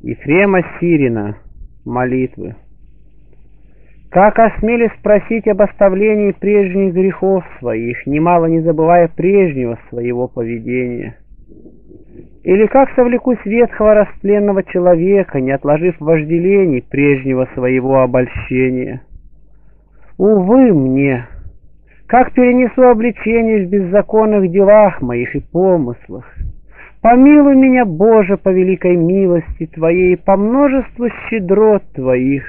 Ефрема Сирина. Молитвы. Как осмелись спросить об оставлении прежних грехов своих, немало не забывая прежнего своего поведения? Или как совлекусь ветхого растленного человека, не отложив вожделений прежнего своего обольщения? Увы мне! Как перенесу обличение в беззаконных делах моих и помыслах? Помилуй меня, Боже, по великой милости Твоей, по множеству щедрот Твоих.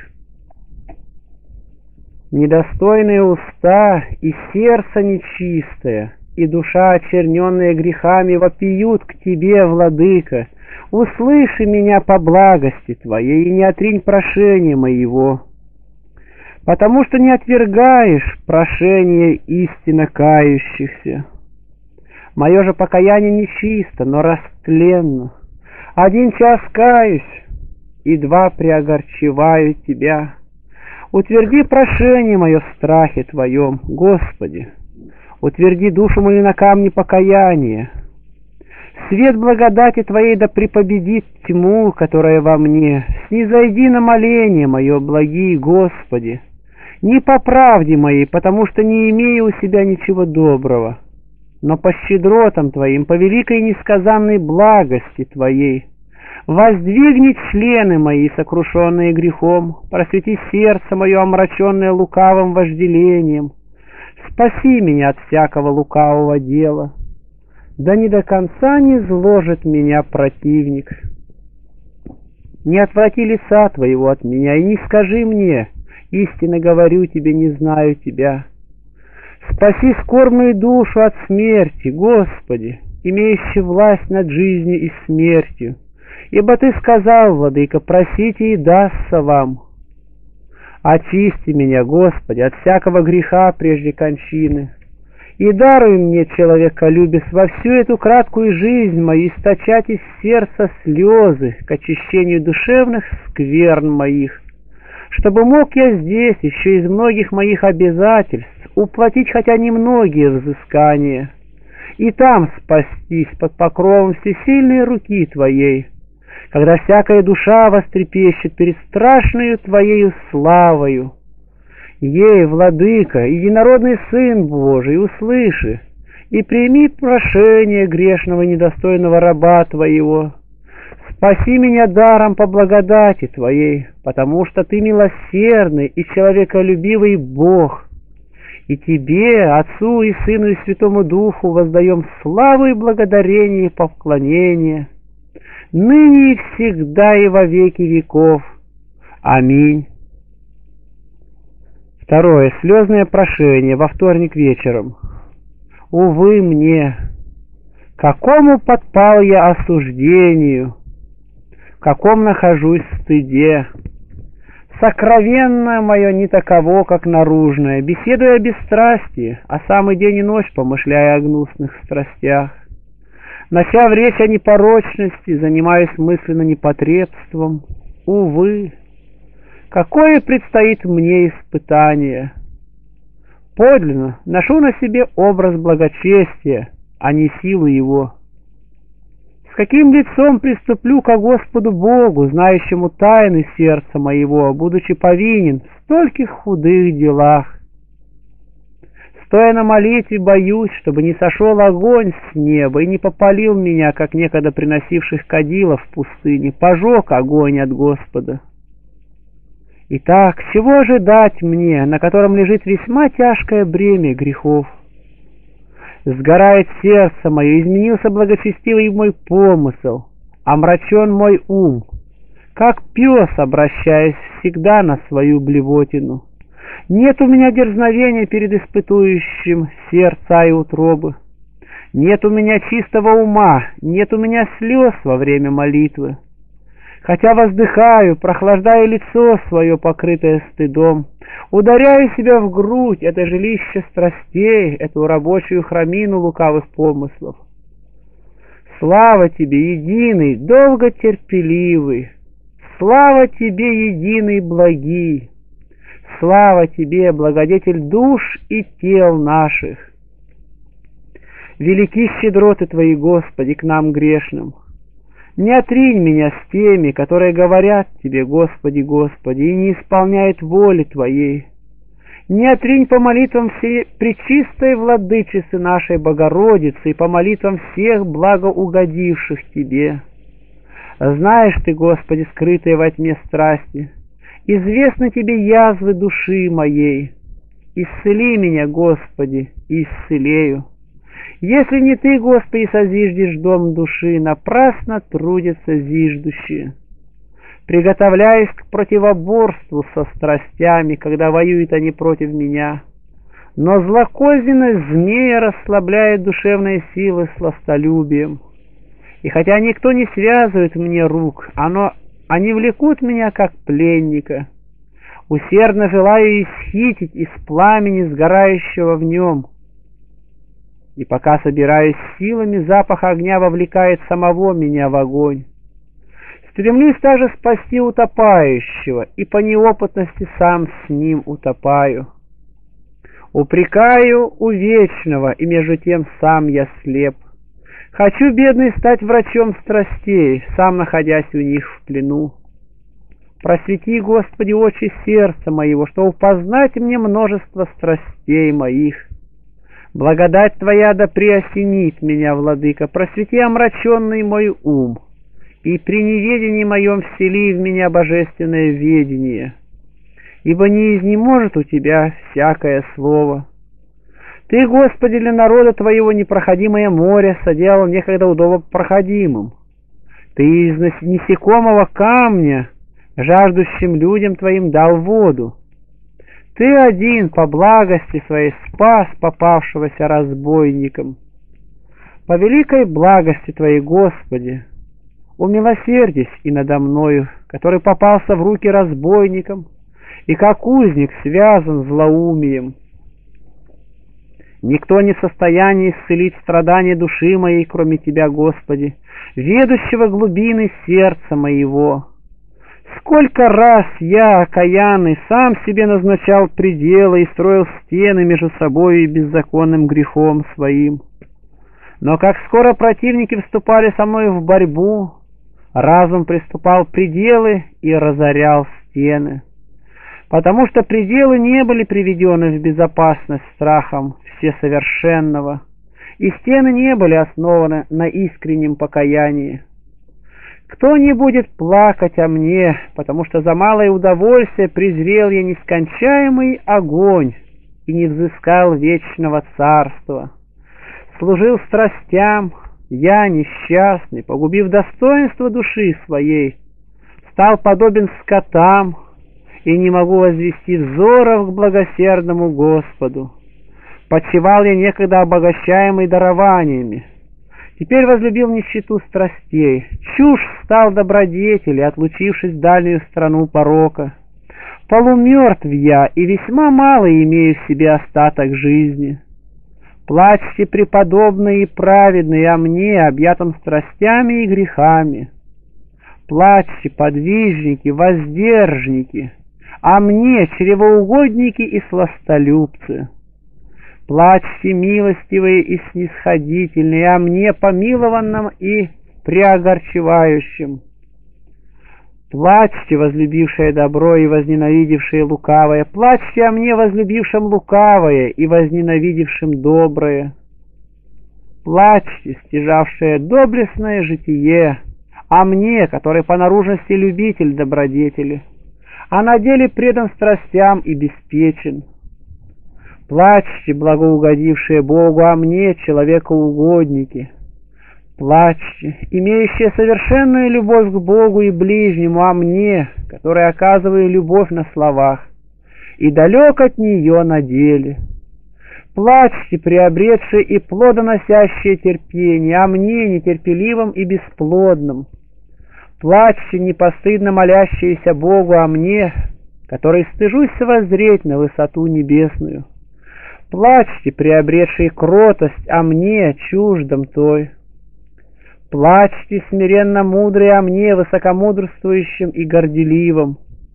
Недостойные уста и сердце нечистое, и душа, очерненная грехами, вопиют к Тебе, Владыка. Услыши меня по благости Твоей и не отринь прошения моего, потому что не отвергаешь прошение истинно кающихся. Мое же покаяние нечисто, но растленно. 1 час каюсь, и 2 приогорчеваю Тебя. Утверди прошение мое в страхе Твоем, Господи. Утверди душу мою на камне покаяния. Свет благодати Твоей да препобедит тьму, которая во мне. Снизойди на моление мое, благий Господи. Не по правде моей, потому что не имею у себя ничего доброго, но по щедротам Твоим, по великой несказанной благости Твоей. Воздвигни члены мои, сокрушенные грехом, просвети сердце мое, омраченное лукавым вожделением. Спаси меня от всякого лукавого дела, да не до конца не зложит меня противник. Не отврати лица Твоего от меня и не скажи мне: истинно говорю Тебе, не знаю Тебя. Спаси скорбную душу от смерти, Господи, имеющий власть над жизнью и смертью. Ибо Ты сказал, Владыка, просите и дастся вам. Очисти меня, Господи, от всякого греха прежде кончины, и даруй мне, человеколюбец, во всю эту краткую жизнь мою источать из сердца слезы к очищению душевных скверн моих, чтобы мог я здесь еще из многих моих обязательств уплатить хотя немногие взыскания, и там спастись под покровом всесильной руки Твоей, когда всякая душа вострепещет перед страшною Твоею славою. Ей, Владыка, единородный Сын Божий, услыши и прими прошение грешного и недостойного раба Твоего. Спаси меня даром по благодати Твоей, потому что Ты милосердный и человеколюбивый Бог. И Тебе, Отцу и Сыну и Святому Духу, воздаем славу и благодарение и поклонение, ныне и всегда и во веки веков. Аминь. 2. Слезное прошение во вторник вечером. Увы мне, какому подпал я осуждению, в каком нахожусь стыде. Сокровенное мое не таково, как наружное, беседуя о бесстрастии, а самый день и ночь помышляя о гнусных страстях. Начав речь о непорочности, занимаюсь мысленно непотребством. Увы, какое предстоит мне испытание! Подлинно ношу на себе образ благочестия, а не силу его. С каким лицом приступлю ко Господу Богу, знающему тайны сердца моего, будучи повинен в стольких худых делах? Стоя на молитве, боюсь, чтобы не сошел огонь с неба и не попалил меня, как некогда приносивших кадила в пустыне, пожег огонь от Господа. Итак, чего ожидать мне, на котором лежит весьма тяжкое бремя грехов? Сгорает сердце мое, изменился благочестивый мой помысел, омрачен мой ум, как пес, обращаясь всегда на свою блевотину. Нет у меня дерзновения перед испытующим сердца и утробы. Нет у меня чистого ума, нет у меня слез во время молитвы. Хотя воздыхаю, прохлаждая лицо свое, покрытое стыдом, ударяю себя в грудь, это жилище страстей, эту рабочую храмину лукавых помыслов. Слава Тебе, единый, долготерпеливый! Слава Тебе, единый, благий! Слава Тебе, благодетель душ и тел наших! Велики щедроты Твои, Господи, к нам грешным! Не отринь меня с теми, которые говорят Тебе, Господи, Господи, и не исполняют воли Твоей. Не отринь по молитвам всей пречистой Владычицы нашей Богородицы и по молитвам всех благоугодивших Тебе. Знаешь Ты, Господи, скрытые во тьме страсти, известны Тебе язвы души моей. Исцели меня, Господи, и исцелею. Если не Ты, Господи, созиждешь дом души, напрасно трудятся зиждущие. Приготовляюсь к противоборству со страстями, когда воюют они против меня. Но злокозненность змея расслабляет душевные силы сластолюбием. И хотя никто не связывает мне рук, они влекут меня, как пленника. Усердно желаю исхитить из пламени, сгорающего в нем. И пока собираюсь силами, запах огня вовлекает самого меня в огонь. Стремлюсь также спасти утопающего, и по неопытности сам с ним утопаю. Упрекаю у вечного, и между тем сам я слеп. Хочу, бедный, стать врачом страстей, сам находясь у них в плену. Просвети, Господи, очи сердца моего, чтобы познать мне множество страстей моих. Благодать Твоя да преосенит меня, Владыка, просвети омраченный мой ум, и при неведении моем всели в меня божественное ведение, ибо не изнеможет у Тебя всякое слово. Ты, Господи, для народа Твоего непроходимое море соделал некогда удобопроходимым. Ты из насекомого камня жаждущим людям Твоим дал воду. Ты один по благости Своей спас попавшегося разбойником. По великой благости Твоей, Господи, умилосердись и надо мною, который попался в руки разбойникам, и как узник связан злоумием. Никто не в состоянии исцелить страдания души моей, кроме Тебя, Господи, ведущего глубины сердца моего. Сколько раз я, окаянный, сам себе назначал пределы и строил стены между собой и беззаконным грехом своим. Но как скоро противники вступали со мной в борьбу, разум приступал к пределы и разорял стены, потому что пределы не были приведены в безопасность страхом Всесовершенного, и стены не были основаны на искреннем покаянии. Кто не будет плакать о мне, потому что за малое удовольствие презрел я нескончаемый огонь и не взыскал вечного царства? Служил страстям, я, несчастный, погубив достоинство души своей, стал подобен скотам и не могу возвести взоров к благосердному Господу. Почивал я некогда обогащаемый дарованиями, теперь возлюбил нищету страстей, чушь стал добродетели, отлучившись в дальнюю страну порока. Полумертв я, и весьма мало имею в себе остаток жизни. Плачьте, преподобные и праведные, о мне, объятом страстями и грехами. Плачьте, подвижники, воздержники, о мне, чревоугодники и сластолюбцы. Плачьте, милостивые и снисходительные, о мне, помилованном и преогорчевающем. Плачьте, возлюбившие добро и возненавидевшие лукавое, плачьте о мне, возлюбившем лукавое и возненавидевшем доброе. Плачьте, стяжавшие доблестное житие, о мне, который по наружности любитель добродетели, а на деле предан страстям и беспечен. Плачьте, благоугодившие Богу, о мне, человекоугодники. Плачьте, имеющие совершенную любовь к Богу и ближнему, о мне, который оказываю любовь на словах и далек от нее на деле. Плачьте, приобретшие и плодоносящие терпение, о мне, нетерпеливым и бесплодным. Плачьте, непостыдно молящиеся Богу, о мне, который стыжусь воззреть на высоту небесную. Плачьте, приобретшие кротость, о мне, чуждом той. Плачьте, смиренно мудрые, о мне, высокомудрствующим и горделивым.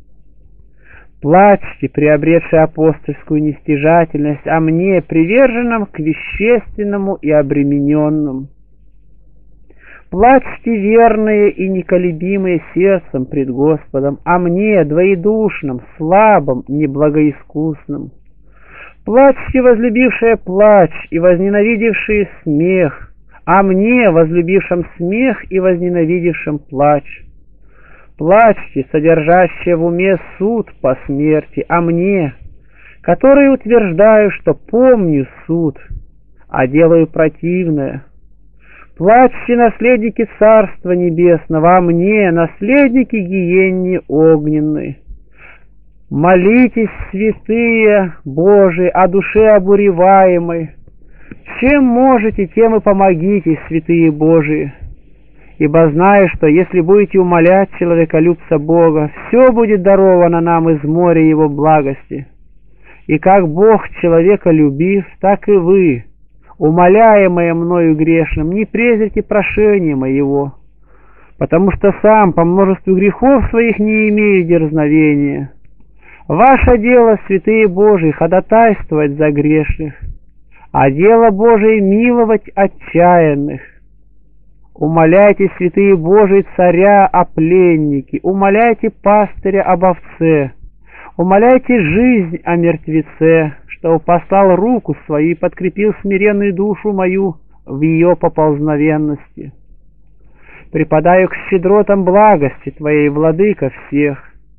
Плачьте, приобретшие апостольскую нестяжательность, о мне, приверженном к вещественному и обремененным. Плачьте верные и неколебимые сердцем пред Господом, о мне, двоедушном, слабом, неблагоискусном. Плачьте, возлюбившие плач и возненавидевшие смех, о мне, возлюбившем смех и возненавидевшем плач. Плачьте, содержащие в уме суд по смерти, о мне, который утверждаю, что помню суд, а делаю противное. Плачьте, наследники Царства Небесного, о мне, наследники гиенни огненной. Молитесь, святые Божии, о душе обуреваемой. Чем можете, тем и помогите, святые Божии. Ибо знаю, что если будете умолять человеколюбца Бога, все будет даровано нам из моря Его благости. И как Бог человека любив, так и вы, умоляемые мною грешным, не презрите прошения моего, потому что сам по множеству грехов своих не имею дерзновения. Ваше дело, святые Божии, ходатайствовать за грешных, а дело Божие миловать отчаянных. Умоляйте, святые Божии, царя о пленнике, умоляйте пастыря об овце, умоляйте жизнь о мертвеце, что послал руку свою и подкрепил смиренную душу мою в ее поползновенности. Преподаю к щедротам благости Твоей, владыка всех.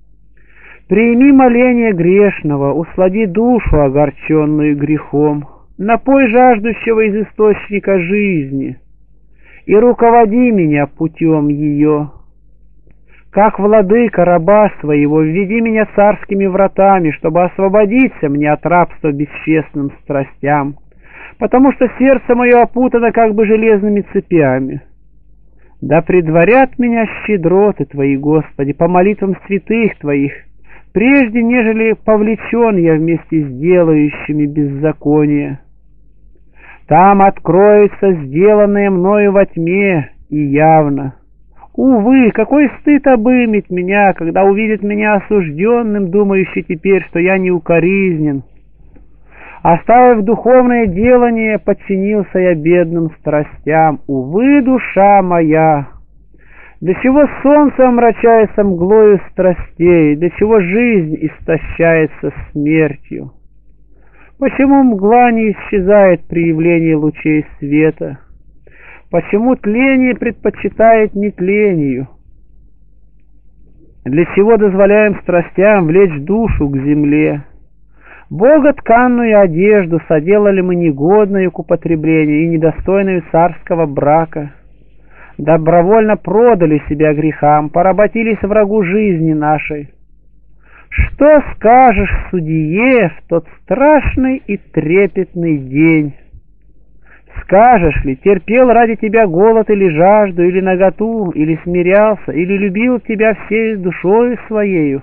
Прими моление грешного, услади душу, огорченную грехом, напой жаждущего из источника жизни, и руководи меня путем ее. Как владыка раба своего, введи меня царскими вратами, чтобы освободиться мне от рабства бесчестным страстям, потому что сердце мое опутано как бы железными цепями. Да предварят меня щедроты Твои, Господи, по молитвам святых Твоих, прежде нежели повлечен я вместе с делающими беззаконие. Там откроется сделанное мною во тьме и явно. Увы, какой стыд обымет меня, когда увидит меня осужденным, думающий теперь, что я неукоризнен. Оставив духовное делание, подчинился я бедным страстям. Увы, душа моя! До чего солнце омрачается мглою страстей, до чего жизнь истощается смертью? Почему мгла не исчезает при явлении лучей света? Почему тление предпочитает нетлению? Для чего дозволяем страстям влечь душу к земле? Бога тканную одежду соделали мы негодную к употреблению и недостойную царского брака. Добровольно продали себя грехам, поработились врагу жизни нашей. Что скажешь, судье, в тот страшный и трепетный день? Скажешь ли, терпел ради тебя голод или жажду, или наготу, или смирялся, или любил тебя всей душою своею?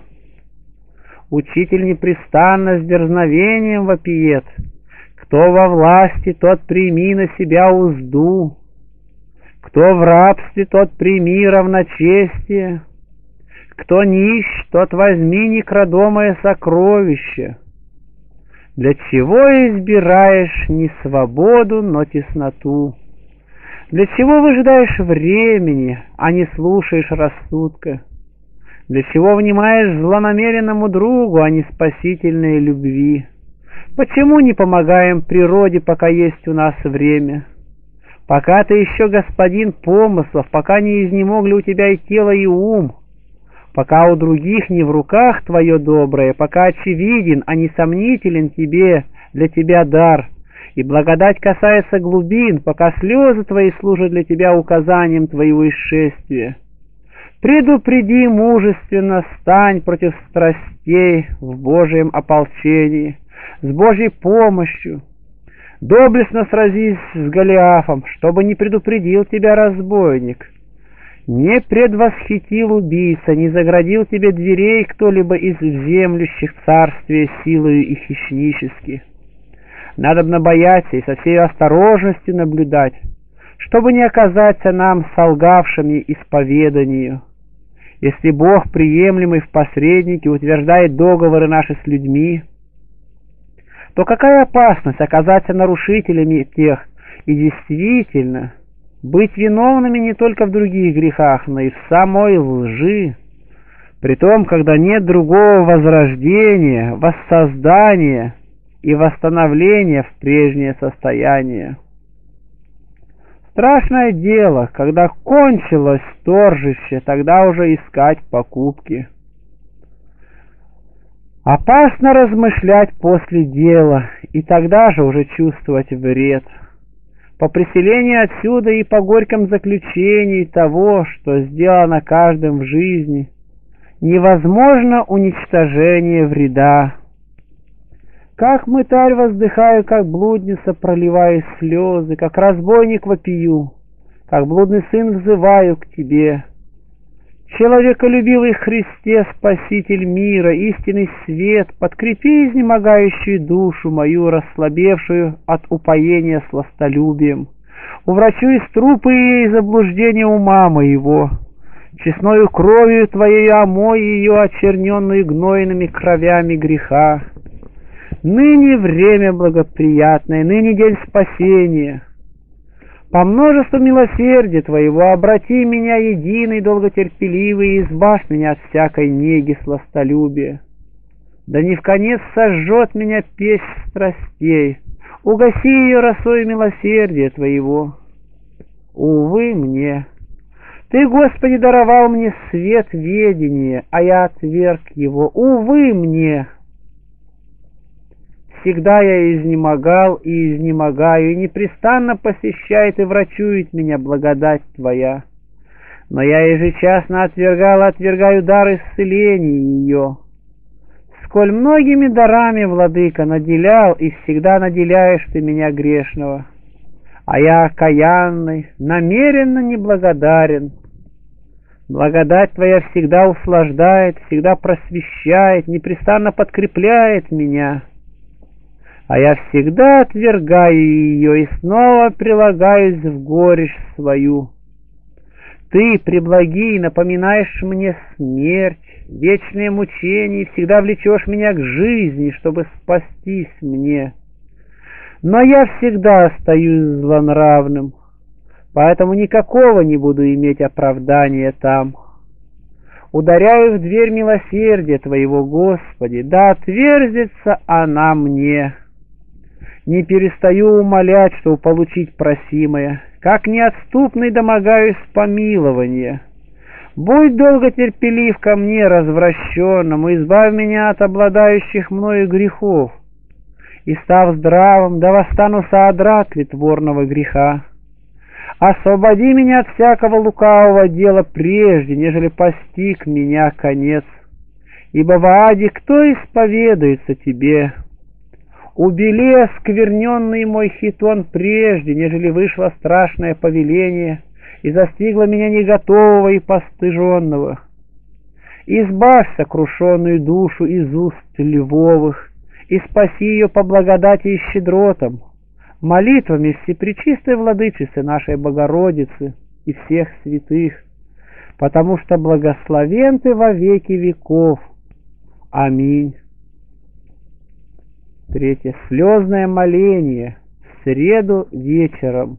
Учитель непрестанно с дерзновением вопиет: кто во власти, тот прими на себя узду, кто в рабстве, тот прими равночестие, кто нищ, тот возьми некрадомое сокровище. Для чего избираешь не свободу, но тесноту? Для чего выжидаешь времени, а не слушаешь рассудка? Для чего внимаешь злонамеренному другу, а не спасительной любви? Почему не помогаем природе, пока есть у нас время? Пока ты еще господин помыслов, пока не изнемогли у тебя и тело, и ум, пока у других не в руках твое доброе, пока очевиден, а не сомнителен для тебя дар, и благодать касается глубин, пока слезы твои служат для тебя указанием твоего исшествия. Предупреди мужественно, стань против страстей в Божьем ополчении, с Божьей помощью. Доблестно сразись с Голиафом, чтобы не предупредил тебя разбойник, не предвосхитил убийца, не заградил тебе дверей кто-либо из землющих царствия силою и хищнически. Надобно бояться и со всей осторожностью наблюдать, чтобы не оказаться нам солгавшими исповеданию. Если Бог, приемлемый в посреднике, утверждает договоры наши с людьми, то какая опасность оказаться нарушителями тех и действительно быть виновными не только в других грехах, но и в самой лжи, притом, когда нет другого возрождения, воссоздания и восстановления в прежнее состояние. Страшное дело, когда кончилось торжище, тогда уже искать покупки. Опасно размышлять после дела, и тогда же уже чувствовать вред. По преселении отсюда и по горьком заключении того, что сделано каждым в жизни, невозможно уничтожение вреда. Как мытарь воздыхаю, как блудница проливаю слезы, как разбойник вопию, как блудный сын взываю к тебе. Человеколюбивый Христе, Спаситель мира, истинный свет, подкрепи изнемогающую душу мою, расслабевшую от упоения сластолюбием. Уврачуй из трупа ей заблуждение ума моего. Честною кровью Твоею омой ее, очерненную гнойными кровями греха. Ныне время благоприятное, ныне день спасения. По множеству милосердия Твоего обрати меня единый, долготерпеливый, и избавь меня от всякой неги сластолюбия. Да не вконец сожжет меня печь страстей, угаси ее росою милосердия Твоего. Увы мне! Ты, Господи, даровал мне свет ведения, а я отверг его. Увы мне! Всегда я изнемогал и изнемогаю, и непрестанно посещает и врачует меня благодать Твоя. Но я ежечасно отвергал и отвергаю дар исцеления ее. Сколь многими дарами, Владыка, наделял и всегда наделяешь Ты меня грешного, а я окаянный, намеренно неблагодарен. Благодать Твоя всегда услаждает, всегда просвещает, непрестанно подкрепляет меня. А я всегда отвергаю ее и снова прилагаюсь в горечь свою. Ты, преблагий, напоминаешь мне смерть, вечные мучения, и всегда влечешь меня к жизни, чтобы спастись мне. Но я всегда остаюсь злонравным, поэтому никакого не буду иметь оправдания там. Ударяю в дверь милосердия Твоего, Господи, да отверзится она мне. Не перестаю умолять, чтобы получить просимое, как неотступный домогаюсь помилования. Будь долготерпелив ко мне, развращенному, избавь меня от обладающих мною грехов, и, став здравым, да восстану соодра тлетворного греха. Освободи меня от всякого лукавого дела прежде, нежели постиг меня конец, ибо в аде кто исповедуется Тебе? Убели оскверненный мой хитон прежде, нежели вышло страшное повеление и застигло меня неготового и постыженного. Избавь сокрушенную душу из уст львовых и спаси ее по благодати и щедротам, молитвами всепречистой Владычицы нашей Богородицы и всех святых, потому что благословен Ты во веки веков. Аминь. Третье. Слезное моление в среду вечером.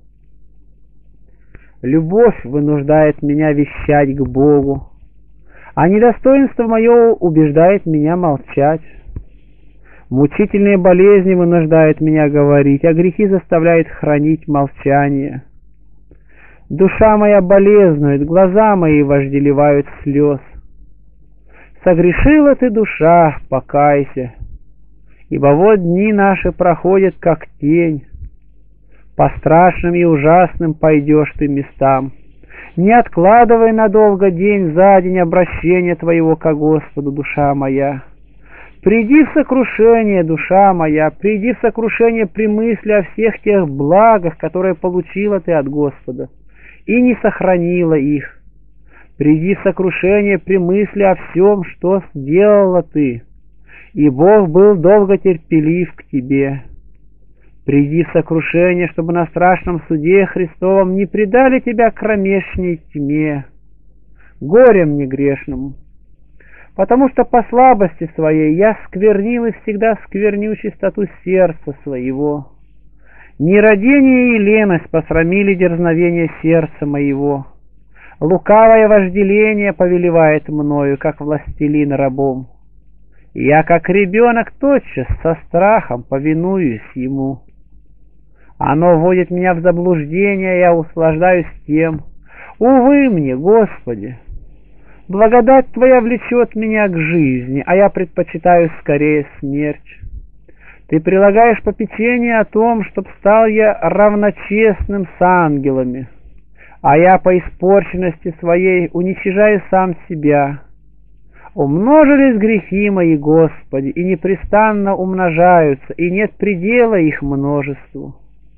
Любовь вынуждает меня вещать к Богу, а недостоинство мое убеждает меня молчать. Мучительные болезни вынуждают меня говорить, а грехи заставляют хранить молчание. Душа моя болезнует, глаза мои вожделевают слез. Согрешила ты, душа, покайся, ибо вот дни наши проходят, как тень. По страшным и ужасным пойдешь ты местам. Не откладывай надолго день за день обращения твоего ко Господу, душа моя. Приди в сокрушение, душа моя, приди в сокрушение при мысли о всех тех благах, которые получила ты от Господа, и не сохранила их. Приди в сокрушение при мысли о всем, что сделала ты, и Бог был долго терпелив к тебе. Приди в сокрушение, чтобы на страшном суде Христовом не предали тебя кромешней тьме, горе мне грешному, потому что по слабости своей я сквернил и всегда скверню чистоту сердца своего. Нерадение и леность посрамили дерзновение сердца моего. Лукавое вожделение повелевает мною, как властелин рабом. И я, как ребенок, тотчас со страхом повинуюсь ему. Оно вводит меня в заблуждение, я услаждаюсь тем. Увы мне, Господи! Благодать Твоя влечет меня к жизни, а я предпочитаю скорее смерть. Ты прилагаешь попечение о том, чтоб стал я равночестным с ангелами, а я по испорченности своей уничижаю сам себя. Умножились грехи мои, Господи, и непрестанно умножаются, и нет предела их множеству.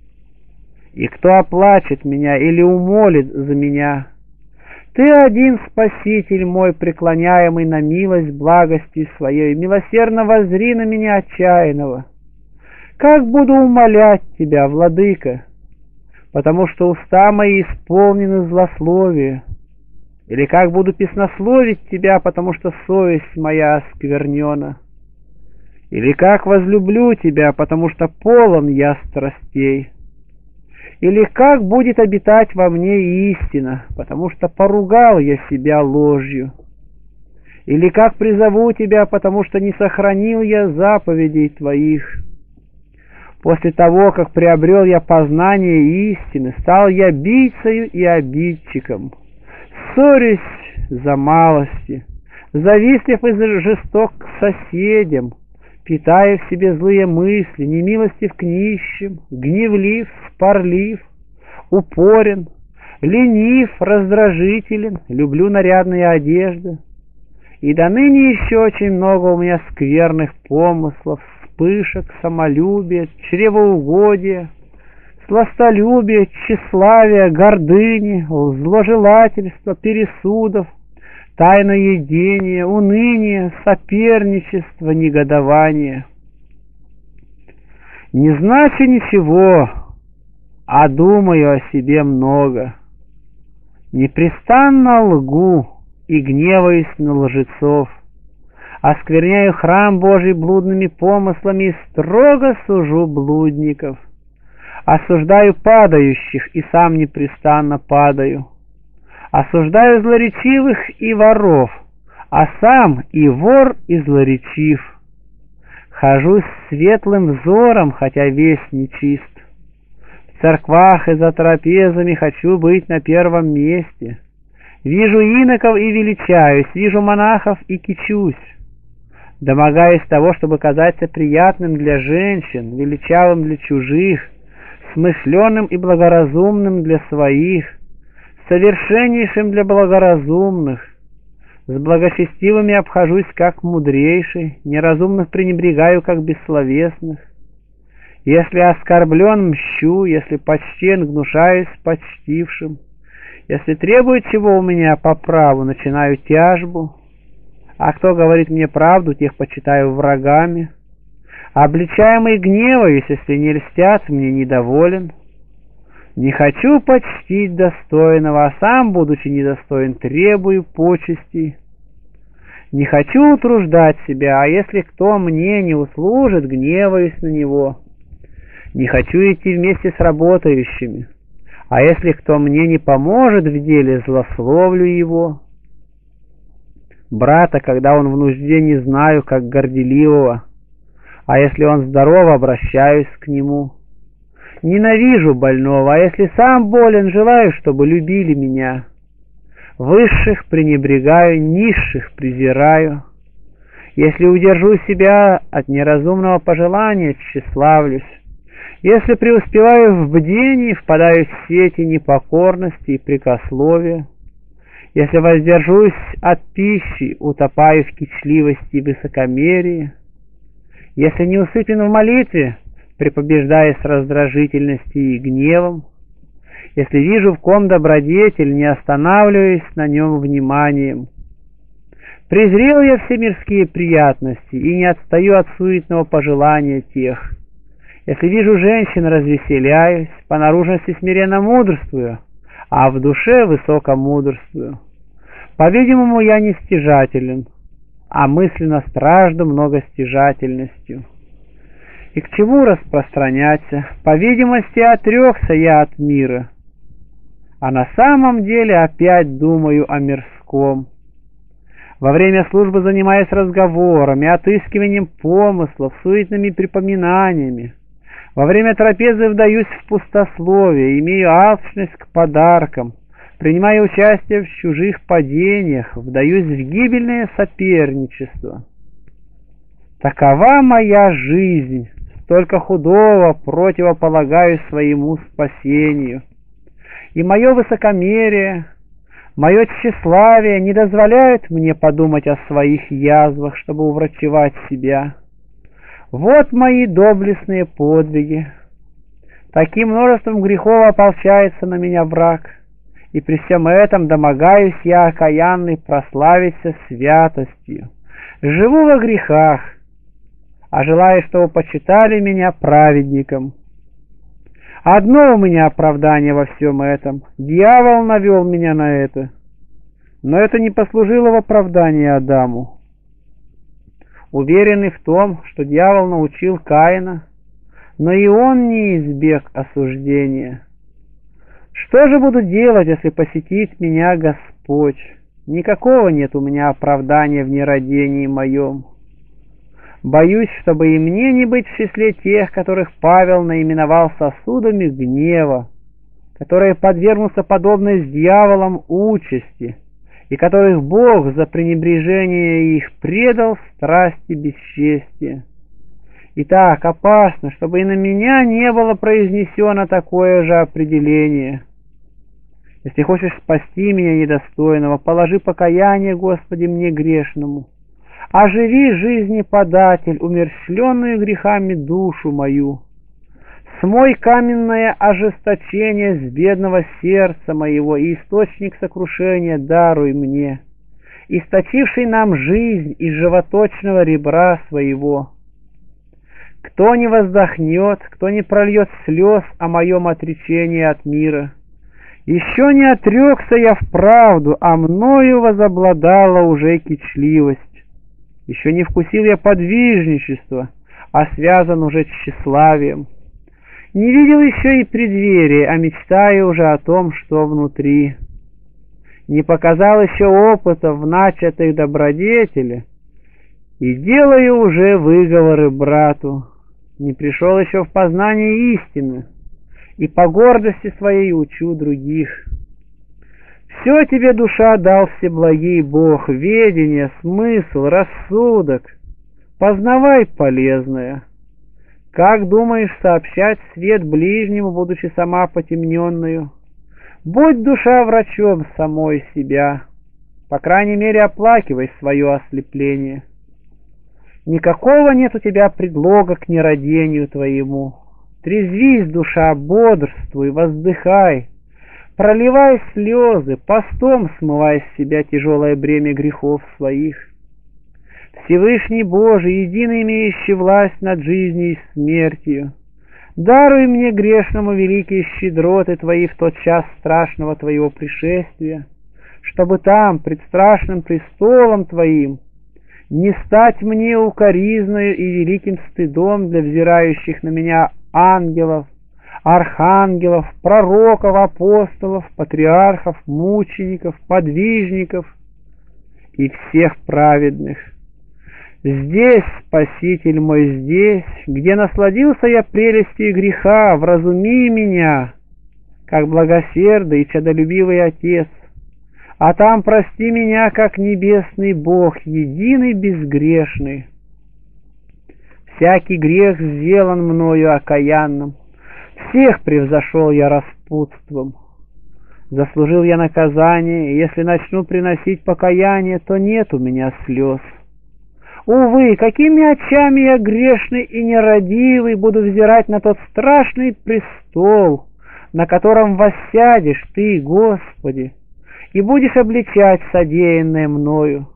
И кто оплачет меня или умолит за меня? Ты один, Спаситель мой, преклоняемый на милость благости своей, милосердно воззри на меня отчаянного. Как буду умолять Тебя, Владыка, потому что уста мои исполнены злословия? Или как буду песнословить Тебя, потому что совесть моя осквернена? Или как возлюблю Тебя, потому что полон я страстей? Или как будет обитать во мне истина, потому что поругал я себя ложью? Или как призову Тебя, потому что не сохранил я заповедей Твоих? После того, как приобрел я познание истины, стал я бийцею и обидчиком, ссорюсь за малости, завистлив и жесток к соседям, питая в себе злые мысли, немилостив к нищим, гневлив, спорлив, упорен, ленив, раздражителен, люблю нарядные одежды. И до ныне еще очень много у меня скверных помыслов, вспышек, самолюбия, чревоугодия, сластолюбия, тщеславия, гордыни, зложелательства, пересудов, тайноедения, уныния, соперничества, негодования. Не значу ничего, а думаю о себе много. Непрестанно лгу и гневаюсь на лжецов, оскверняю храм Божий блудными помыслами и строго сужу блудников. Осуждаю падающих и сам непрестанно падаю. Осуждаю злоречивых и воров, а сам и вор, и злоречив. Хожу с светлым взором, хотя весь нечист. В церквах и за трапезами хочу быть на первом месте. Вижу иноков и величаюсь, вижу монахов и кичусь. Домогаюсь того, чтобы казаться приятным для женщин, величавым для чужих, смышленым и благоразумным для своих, совершеннейшим для благоразумных. С благочестивыми обхожусь как мудрейший, неразумных пренебрегаю как бессловесных. Если оскорблен, мщу, если почтен, гнушаюсь почтившим. Если требует чего у меня по праву, начинаю тяжбу. А кто говорит мне правду, тех почитаю врагами. Обличаемый гневаюсь, если не льстят, мне недоволен. Не хочу почтить достойного, а сам, будучи недостоин, требую почестей. Не хочу утруждать себя, а если кто мне не услужит, гневаюсь на него. Не хочу идти вместе с работающими, а если кто мне не поможет в деле, злословлю его. Брата, когда он в нужде, не знаю, как горделивого, а если он здоров, обращаюсь к нему. Ненавижу больного, а если сам болен, желаю, чтобы любили меня. Высших пренебрегаю, низших презираю. Если удержу себя от неразумного пожелания, тщеславлюсь. Если преуспеваю в бдении, впадаю в сети непокорности и прекословия. Если воздержусь от пищи, утопаю в кичливости и высокомерии. Если не усыпен в молитве, препобеждаясь раздражительностью и гневом. Если вижу в ком добродетель, не останавливаюсь на нем вниманием. Презрел я все мирские приятности и не отстаю от суетного пожелания тех. Если вижу женщин, развеселяюсь, по наружности смиренно мудрствую, а в душе высоко мудрствую. По-видимому, я не стяжателен, а мысленно стражду многостяжательностью. И к чему распространяться? По видимости, отрекся я от мира, а на самом деле опять думаю о мирском. Во время службы занимаюсь разговорами, отыскиванием помыслов, суетными припоминаниями. Во время трапезы вдаюсь в пустословие, имею алчность к подаркам, принимаю участие в чужих падениях, вдаюсь в гибельное соперничество. Такова моя жизнь, столько худого противополагаю своему спасению. И мое высокомерие, мое тщеславие не дозволяют мне подумать о своих язвах, чтобы уврачевать себя. Вот мои доблестные подвиги. Таким множеством грехов ополчается на меня враг, и при всем этом домогаюсь я окаянный прославиться святостью. Живу во грехах, а желаю, чтобы почитали меня праведником. Одно у меня оправдание во всем этом. Дьявол навел меня на это. Но это не послужило в оправдании Адаму. Уверенный в том, что дьявол научил Каина, но и он не избег осуждения. Что же буду делать, если посетит меня Господь? Никакого нет у меня оправдания в нерадении моем. Боюсь, чтобы и мне не быть в числе тех, которых Павел наименовал сосудами гнева, которые подвергнутся подобной с дьяволом участи, и которых Бог за пренебрежение их предал страсти бесчестия. Итак, опасно, чтобы и на меня не было произнесено такое же определение. Если хочешь спасти меня недостойного, положи покаяние, Господи, мне грешному. Оживи жизни податель, умерщвленную грехами душу мою. Смой каменное ожесточение с бедного сердца моего, и источник сокрушения даруй мне, источивший нам жизнь из животочного ребра своего. Кто не воздохнет, кто не прольет слез о моем отречении от мира? Еще не отрекся я вправду, а мною возобладала уже кичливость. Еще не вкусил я подвижничества, а связан уже тщеславием. Не видел еще и преддверия, а мечтаю уже о том, что внутри. Не показал еще опыта в начатых добродетели, и делаю уже выговоры брату. Не пришел еще в познание истины, и по гордости своей учу других. Все тебе, душа, дал всеблагий Бог, ведение, смысл, рассудок. Познавай полезное. Как думаешь сообщать свет ближнему, будучи сама потемненную? Будь, душа, врачом самой себя. По крайней мере, оплакивай свое ослепление. Никакого нет у тебя предлога к нерадению твоему. Трезвись, душа, бодрствуй, воздыхай. Проливай слезы, постом смывай с себя тяжелое бремя грехов своих. Всевышний Божий, единый имеющий власть над жизнью и смертью, даруй мне грешному великие щедроты Твои в тот час страшного Твоего пришествия, чтобы там, пред страшным престолом Твоим, не стать мне укоризною и великим стыдом для взирающих на меня ангелов, архангелов, пророков, апостолов, патриархов, мучеников, подвижников и всех праведных. Здесь, Спаситель мой, здесь, где насладился я прелестью греха, вразуми меня, как благосердный и чадолюбивый Отец, а там прости меня, как небесный Бог, единый безгрешный. Всякий грех сделан мною окаянным, всех превзошел я распутством. Заслужил я наказание, и если начну приносить покаяние, то нет у меня слез. Увы, какими очами я грешный и нерадивый буду взирать на тот страшный престол, на котором воссядешь Ты, Господи, и будешь обличать содеянное мною.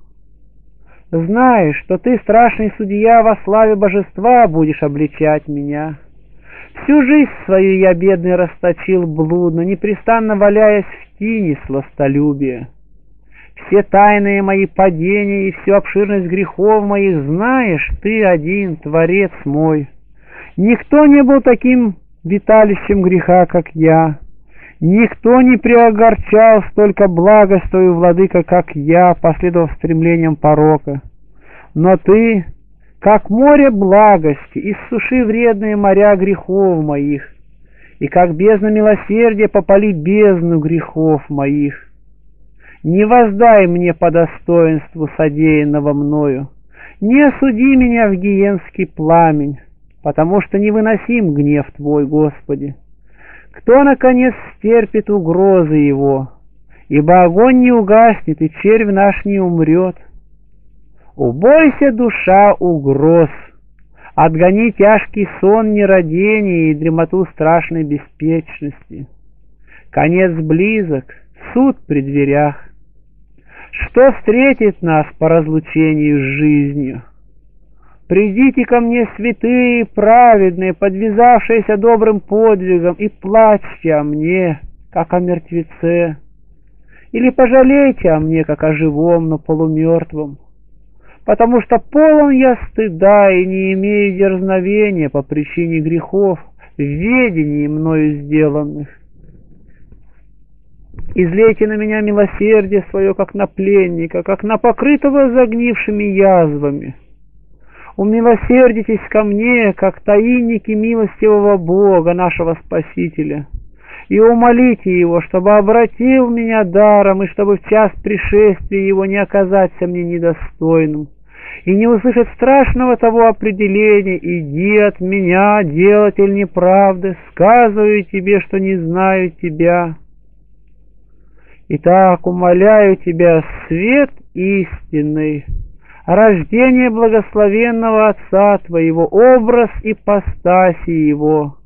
Знаешь, что Ты, страшный судья, во славе божества будешь обличать меня. Всю жизнь свою я, бедный, расточил блудно, непрестанно валяясь в тине сластолюбия. Все тайные мои падения и всю обширность грехов моих знаешь Ты один, Творец мой. Никто не был таким виталищем греха, как я. Никто не преогорчал столько благость твою, владыка, как я, последовав стремлениям порока. Но ты, как море благости, иссуши вредные моря грехов моих, и как бездна милосердия попали бездну грехов моих. Не воздай мне по достоинству содеянного мною, не осуди меня в гиенский пламень, потому что невыносим гнев Твой, Господи. Кто, наконец, стерпит угрозы его? Ибо огонь не угаснет, и червь наш не умрет. Убойся, душа, угроз, отгони тяжкий сон нерадения и дремоту страшной беспечности. Конец близок, суд при дверях. Что встретит нас по разлучению с жизнью? Придите ко мне, святые и праведные, подвязавшиеся добрым подвигом, и плачьте о мне, как о мертвеце, или пожалейте о мне, как о живом, но полумертвом, потому что полон я стыда и не имею дерзновения по причине грехов, в ведении мною сделанных. Излейте на меня милосердие свое, как на пленника, как на покрытого загнившими язвами. Умилосердитесь ко мне, как таинники милостивого Бога, нашего Спасителя, и умолите Его, чтобы обратил меня даром, и чтобы в час пришествия Его не оказаться мне недостойным, и не услышать страшного того определения: «Иди от меня, делатель неправды, сказываю тебе, что не знаю тебя». Итак, умоляю тебя, свет истинный, рождение благословенного Отца Твоего, образ ипостаси Его,